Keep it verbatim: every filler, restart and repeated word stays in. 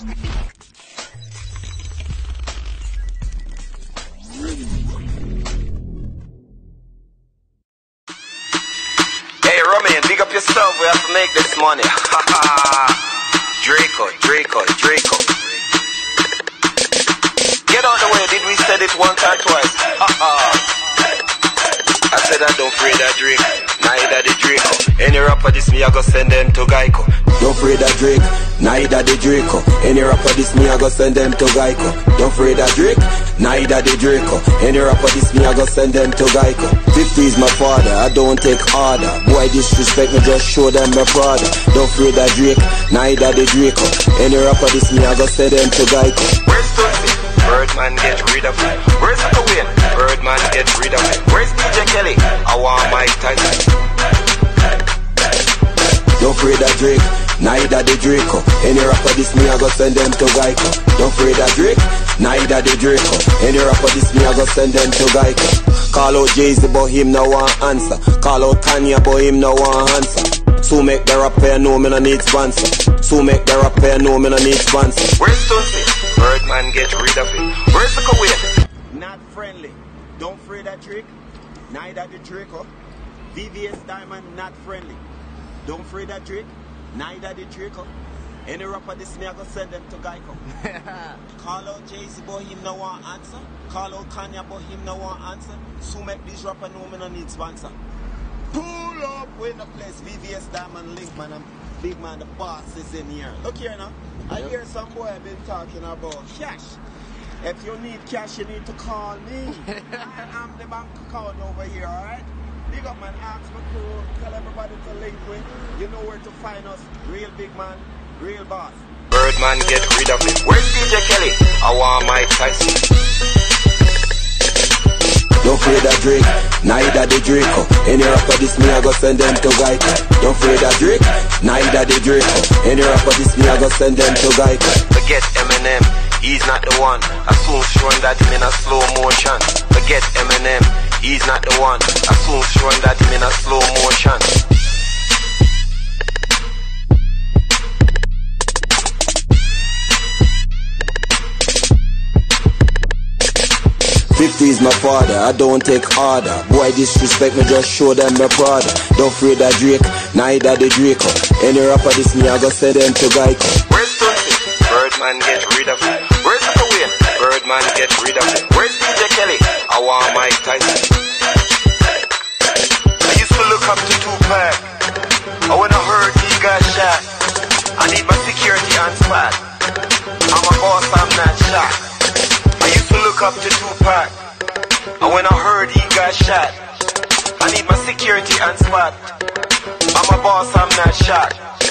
Hey Romain, big up yourself, we have to make this money. Draco, Draco, Draco. Get out the way, did we said it once or twice? I said I don't afraid of Drake, neither the Draco. Any rapper this me, I go send them to Geico. Don't afraid of Drake, neither the Draco. Any rapper this me, I go send them to Geico. Don't afraid of Drake, neither the Draco. Any rapper this me, I go send them to Geico. fifty is my father, I don't take order. Boy disrespect me, just show them my brother. Don't afraid of Drake, neither the Draco. Any rapper this me, I go send them to Geico. Where's Tussy? Birdman get rid of it. Where's the win? Birdman get rid of it. Where's D J Kelly? I want Mike Tyson. Don't afraid of Drake, neither the Draco. Any rapper this me, I go send them to Geico. Don't afraid of Drake, neither the Draco. Any rapper this me, I go send them to Geico. Call out Jay-Z, but him no want answer. Call out Kanye, but him no want answer. So make the rapper know me no need sponsor. So make the rapper know me no need sponsor. Where's Tussy? Birdman get rid of it. Where's the Kuwait? Not friendly. Don't afraid of Drake, neither the Draco. V V S Diamond not friendly. Don't afraid of Drake, neither the Draco. Any rapper this me, I go send them to Geico. Call out Jay-Z, but him no want answer. Call out Kanye, but him no want answer. So make this rapper know me no need sponsor. Pull up in the place, V V S Diamond link, man. I'm big man, the boss is in here. Look here now. I yep. hear some boy been talking about cash. If you need cash, you need to call me. I am the bank account over here, alright? Big up man, ask my crew, tell everybody to link with. You know where to find us. Real big man, real boss. Birdman get rid of it. Where's D J Kelly? I want Mike Tyson. Don't afraid of Drake, neither the Draco. Any rapper this me, I go send them to Geico. Don't afraid of Drake, neither the Draco. Any rapper this me, I go send them to Geico. Forget Eminem, he's not the one. I soon showing that him in a slow motion. Forget Eminem, he's not the one. I soon showing that him in a slow motion. fifty is my father, I don't take order. Boy disrespect me, just show them my brother. Don't afraid of Drake, neither the Draco. Any rapper this me, I go send them to Geico. Where's Tussy? Birdman get rid of it. Where's the win? Birdman get rid of it. Where's D J Kelly? I want Mike Tyson. I used to look up to Tupac. I when I heard he got shot, I need my security on spot. I'm a boss, I'm not shot. I used to look up to Tupac, and when I heard he got shot, I need my security on spot. I'm a boss, I'm not shot.